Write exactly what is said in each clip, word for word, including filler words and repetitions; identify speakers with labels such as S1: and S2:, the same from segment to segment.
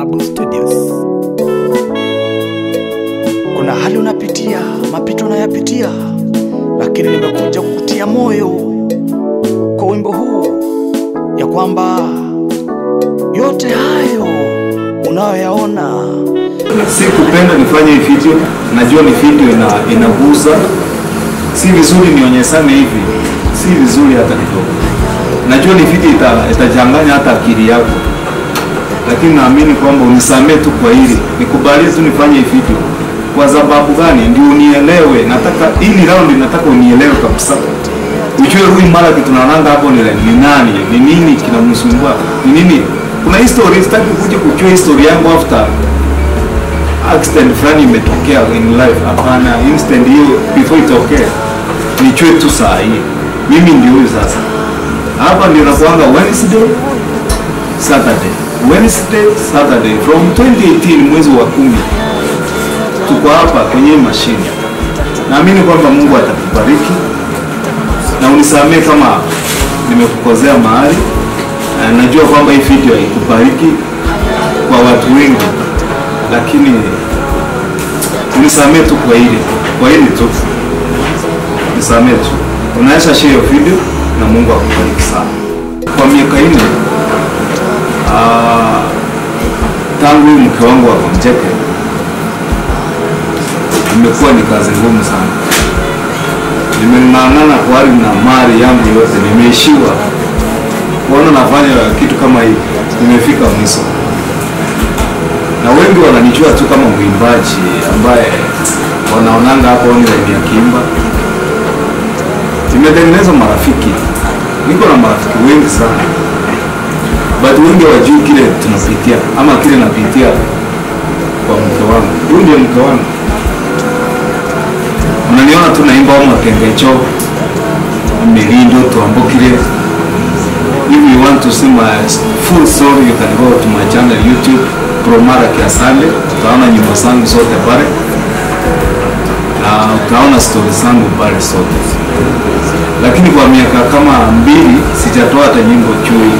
S1: Mabu Studios. Kuna hali unapitia, mapito unayapitia, lakini nimekuja kukutia moyo kwa wimbo huu ya kwamba yote hayo unayoyaona.
S2: Si kupenda nifanye video, najua ni video ina inaguza. Si vizuri nionyesane hivi, si vizuri hata kidogo. Najua ni video ita, itajanganya hata akili yako. Lakini naamini kwamba unisamee tu kwa hili. Nikubali tu nifanye video. Kwa sababu gani? Ndio unielewe. Nataka hili round nataka unielewe kabisa. Ujue huyu Malack tunaonanga hapo ni ni nani? Ni nini kinamsumbua? Ni nini? Kuna history sitaki kuja kujua history yangu after accident fulani imetokea in life. Hapana, instant hiyo before itokee. Nichue tu saa hii. Mimi ndio huyu sasa. Hapa ndio nakuanga Wednesday, Saturday. Wednesday, Saturday from twenty eighteen mwezi wa kumi. Tuko hapa kwenye mashine. Naamini kwamba Mungu atakubariki. Na unisamee kama nimekukosea mahali. Najua kwamba hii video ikubariki kwa watu wengi. Lakini unisamee tu kwa hili. Kwa hili tu. Unisamee tu. Unaweza share video na Mungu akubariki sana. Kwa miaka nne ah tangu mke wangu akamjeke, imekuwa ni kazi ngumu sana. Nimeng'ang'ana kwa hali na mali yangu yote, nimeishiwa. Kuona nafanya kitu kama hii, nimefika mwisho. Na wengi wananijua tu kama mwimbaji ambaye wanaonanga hapo online ya kimba. Nimetengeneza marafiki. Niko na marafiki wengi sana. But wengi wajui kile tunapitia ama kile napitia kwa mke wangu. Huyu ndiye mke wangu. Unaniona tu naimba au makengecho, melindo tuambokile. If you want to see my full story, you can go to my channel YouTube, Pro Malack Asande. Utaona nyimbo zangu zote pale. Na utaona stories zangu pale zote. Lakini kwa miaka kama mbili sijatoa hata nyimbo chui.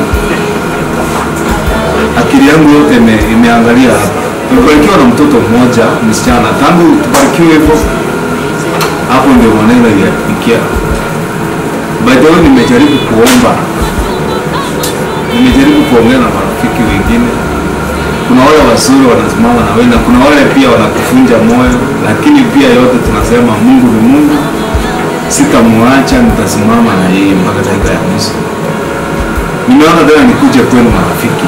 S2: Akili yangu yote ime, imeangalia hapa. Tumebarikiwa na mtoto mmoja msichana. Tangu tubarikiwe hivyo, hapo ndio maneno yalifikia. By the way, nimejaribu kuomba. Nimejaribu kuongea na marafiki wengine. Kuna wale wazuri wanasimama na wewe na kuna wale pia wanakufunja moyo, lakini pia yote tunasema Mungu ni Mungu. Sitamwacha, nitasimama na yeye mpaka dakika ya mwisho. Nimeona tena nikuje kwenu marafiki.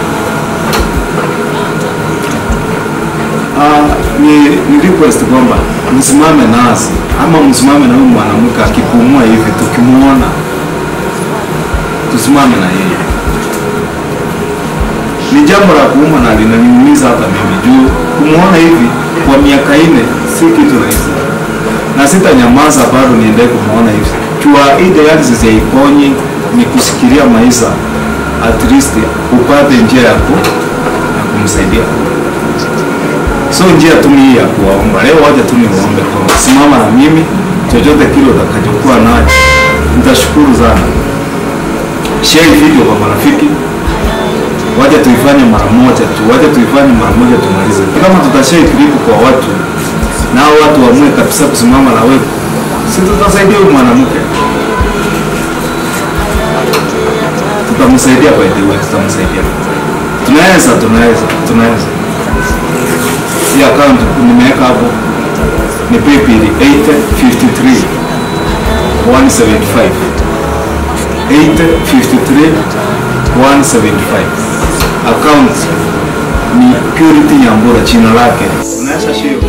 S2: Ah, ni, ni request kwamba msimame nasi ama msimame na huyu mwanamke akipumua hivi tukimuona. Tusimame na yeye. Ni jambo la kuuma na linaniumiza hata mimi juu kumuona hivi kwa miaka nne si kitu rahisi. Na sitanyamaza bado niendelee kumuona hivi. Chua hii dialysis ya iponyi ni kusikilia maisha, at least upate njia ya kumsaidia. So njia tu ni ya kuomba. Leo waje tu niombe kwa simama na mimi, chochote kile utakachokuwa nacho nitashukuru sana. Share video kwa marafiki. Waje tuifanye mara moja tu, waje tuifanye mara moja tumalize. Kama tutashare clip kwa watu na watu waamue kabisa kusimama na wewe, si tutasaidia huyu mwanamke. Tutamsaidia by the way, tutamsaidia. Tunaweza, tunaweza, tunaweza. Hii account nimeweka hapo ni PayPal eight five three one seven five eight five three one seven five. Account ni Purity Nyambura, jina lake. Unaweza share